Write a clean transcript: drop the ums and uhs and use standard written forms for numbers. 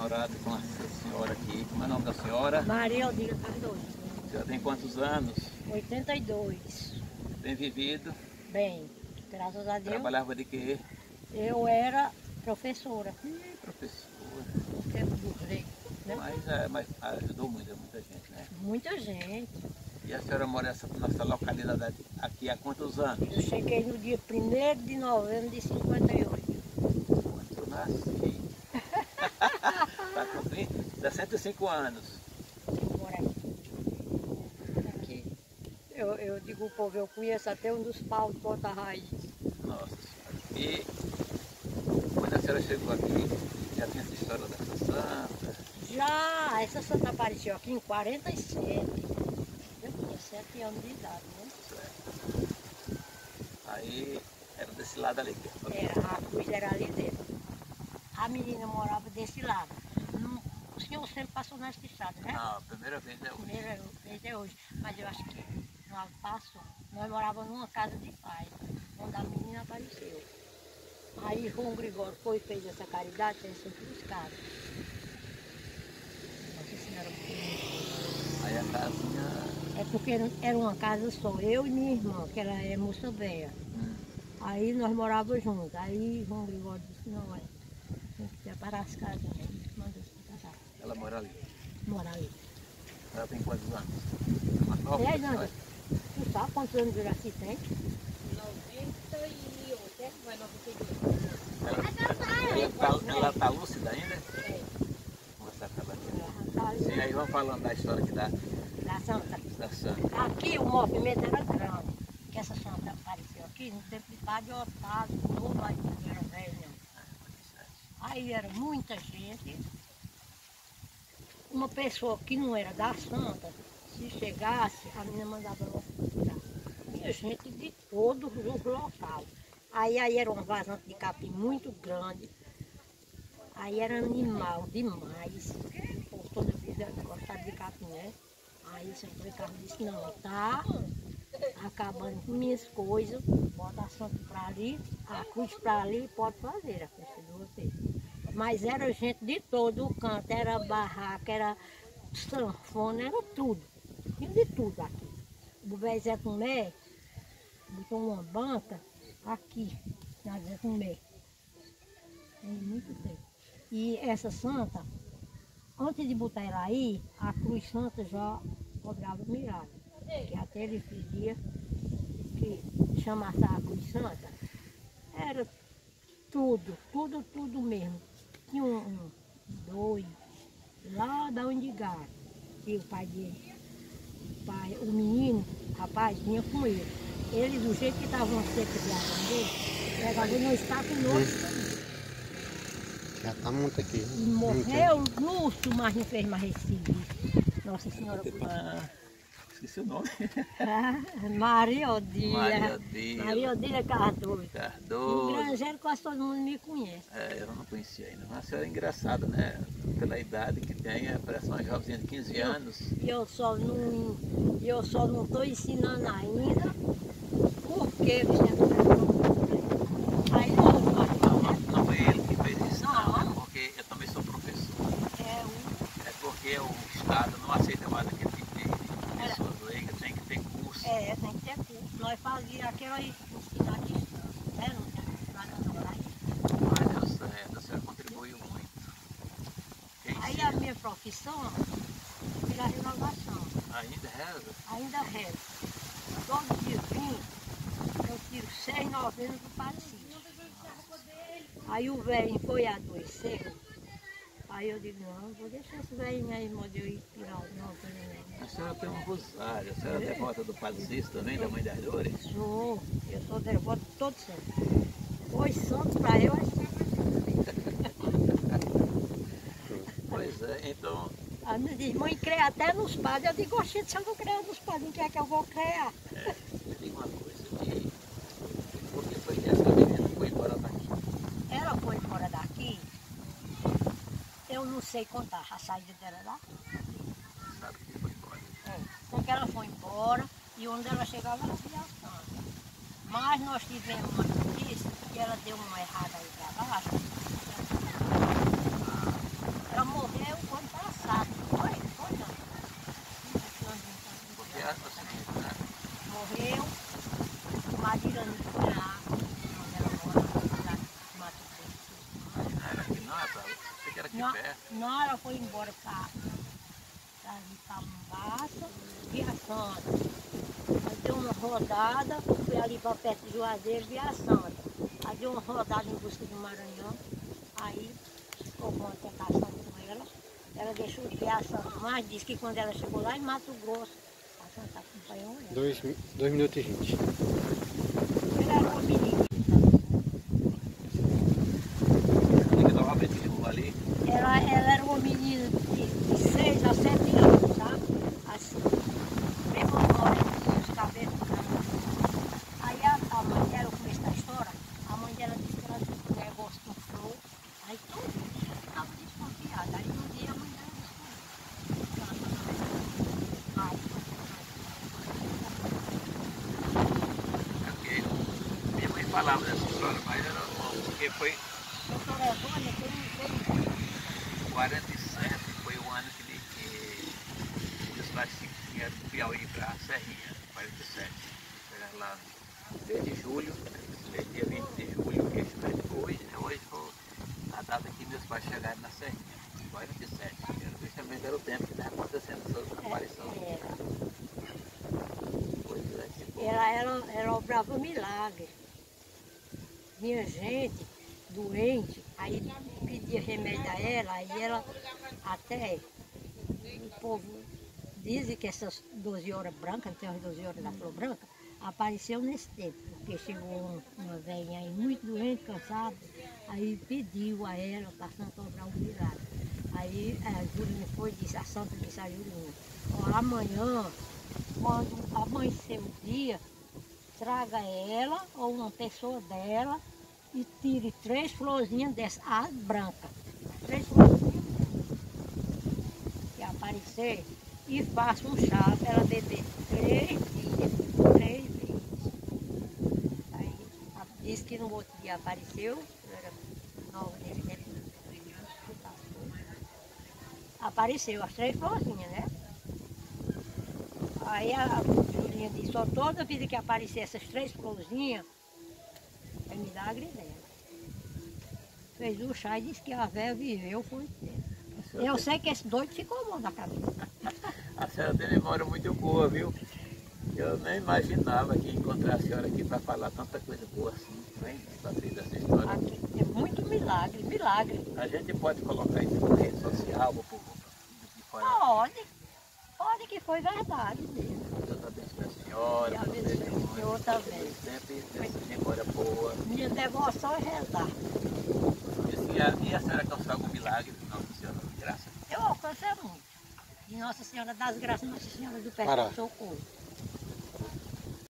namorado com essa senhora aqui. Como é o nome da senhora? Maria Odília Cardoso. A senhora tem quantos anos? 82. Tem vivido? Bem, graças a Deus. Trabalhava de quê? Eu era professora. Professora. No tempo do rei, né? Mas ajudou muita gente, né? Muita gente. E a senhora mora nessa localidade aqui há quantos anos? Eu cheguei no dia 1º de novembro de 58. Quando eu nasci. Está com 65 anos. Eu moro aqui. Eu digo o povo, eu conheço até um dos paus de Ponta Raiz. Nossa Senhora. E quando a senhora chegou aqui, já tinha essa história dessa santa? Já, essa santa apareceu aqui em 47. Eu tinha 7 anos de idade, né? Certo. Aí era desse lado ali. A cruz era ali dentro. A menina morava desse lado. O senhor sempre passou nessa estrada, né? Não, a primeira vez é hoje. Primeira vez é hoje. Mas eu acho que não passou. Nós morávamos numa casa de pai, onde a menina apareceu. Aí João Gregório foi e fez essa caridade, tem sempre buscado. Nossa Senhora. Aí a casinha... É porque era uma casa só, eu e minha irmã, que ela é moça velha. Aí nós morávamos juntos. Aí João Gregório disse, não, tem que separar as casas. Ele mandou separar. Ela mora ali. Mora ali. Ela tem quantos anos? Uma nova? 10 anos. Tu sabe quantos anos de Juraci tem? 98, vai 92. Ela tá lúcida ainda? É. Vou mostrar pra ela aqui. Ela tá ali. Sim, aí vamos falando da história aqui da Santa. santa. Aqui o movimento era grande. Que essa santa apareceu aqui no tempo de Padre Otávio, todo aí não era velho. Aí era muita gente. Uma pessoa que não era da santa, se chegasse, a menina mandava ela tirar. Tinha gente de todos os locais. Aí era um vazante de capim muito grande. Aí era animal demais. O povo toda vida gostava de capim, né? Aí o senhor Ricardo disse, não, tá acabando com minhas coisas, bota a santa para ali, a cruz para ali, pode fazer a festa de vocês. Mas era gente de todo o canto, era barraca, era sanfona, era tudo. Tinha de tudo aqui. O Zé Tomé botou uma banca aqui, na Zé Tomé. Tem muito tempo. E essa santa, antes de botar ela aí, a cruz santa já cobrava milagre. Que até ele pedia que chamasse a cruz santa. Era tudo mesmo. Tinha dois lá da Undigar, que o pai dele, o menino, rapaz, vinha com ele. Ele, do jeito que estavam secos de água dele, pegava ele não está conosco. Já tá muito aqui. E morreu Lúcio, mas não fez mais Recife. Nossa Senhora. Esqueci o nome. Maria Odília. Maria Odília. Maria Odília Cardoso. Cardoso. No Grangeiro quase todo mundo me conhece. Eu não conhecia ainda. Mas a senhora é engraçada, né? Pela idade que tem, parece uma jovenzinha de 15 anos. Eu só não estou ensinando ainda porque aí Não foi ele que fez isso, não. Porque eu também sou professor. É porque o Estado não aceita mais aquele tipo de pessoas leigas, tem que ter curso. Tem que ter curso. Nós fazíamos aquela ensinar à distância, né? Não tem nada não lá. Mas deu certo, a senhora contribuiu muito. Aí a minha profissão é a renovação. Ainda reza? Ainda rezo. Todo dia 20, eu tiro 6,90 do parecia. Aí o velho foi adoecer. Aí eu digo, não, vou deixar esse velhinho aí, modo eu ir tirar o não. A senhora tem um rosário, a senhora é devota do Padre Cícero também, da Mãe das Dores? Eu sou devota de todo santo. Os santos para eu é Pois é, então... A minha diz, mãe, crê até nos padres. Eu digo, oxe, se eu não creio nos padres, em que é que eu vou criar? Me diga uma coisa, por que foi que essa menina foi embora daqui? Ela foi embora daqui, eu não sei contar a saída dela daqui. Sabe que foi embora? Porque ela foi embora e onde ela chegava ela via a santa. Mas nós tivemos uma notícia que ela deu uma errada aí para baixo. Ela morreu. Não, perto. não, ela foi embora para Mombasa, Via Santa. Aí deu uma rodada, fui ali para perto de Juazeiro, Via Santa. Aí deu uma rodada em busca do Maranhão. Aí ficou com uma tentação com ela. Ela deixou de Via Santa, mas disse que quando ela chegou lá em Mato Grosso, a Santa acompanhou ela. 2 minutos e 20. Ela era uma menina. Novamente levou ali. Ela era uma menina de 6 a 7 anos, sabe? Assim, bem moreninha, os cabelos brancos. Aí a mãe dela, no começo da história, a mãe dela disse que ela tinha um negócio com flor. Aí todo dia ela ficava desconfiada. Aí um dia a mãe dela Porque minha mãe falava dessa história, mas era porque foi doutora Evânia, que eu não sei. 47, foi o ano que os pais vieram do Piauí para a Serrinha, 47. Chegaram lá no mês de julho, dia 20 de julho, que hoje foi a data que meus pais chegaram na Serrinha, 47. Justamente era o tempo que estava acontecendo essas aparições. Pois é, que bom. Ela obrava milagre. Vinha gente doente, aí pedia remédio a ela, aí ela até, o povo dizem que essas 12 horas brancas, não tem as 12 horas da flor branca, apareceu nesse tempo, porque chegou uma velhinha aí muito doente, cansada, aí pediu a ela para a Santa obrar um milagre. Aí a Julinha foi e disse, a Santa disse a Julinha, ó, amanhã, quando amanhecer o dia, traga ela ou uma pessoa dela e tire 3 florzinhas dessas, as brancas. 3 florzinhas que aparecer e faça um chá para ela beber 3 dias, 3 vezes. Aí disse que no outro dia apareceu, era 9 dele, apareceu as 3 florzinhas, né? Aí a Julinha disse, ó, toda vida que aparecer essas 3 florzinhas, é milagre dela. Fez o chá e disse que a velha viveu, foi tempo. Eu sei que esse doido ficou bom da cabeça. A senhora tem memória muito boa, viu? Eu nem imaginava que ia encontrar a senhora aqui para falar tanta coisa boa assim, né? Saber dessa história. Aqui é muito milagre, milagre. A gente pode colocar isso na rede social, ou por de fora. Pode que foi verdade mesmo. Deus abençoe a senhora, E abençoe eu também. sempre essa memória boa. Minha devoção é rezar. E a senhora alcançou algum milagre de Nossa Senhora de Graça? Eu alcancei muito. E Nossa Senhora das Graças, Nossa Senhora do Pará. Perpétuo Socorro.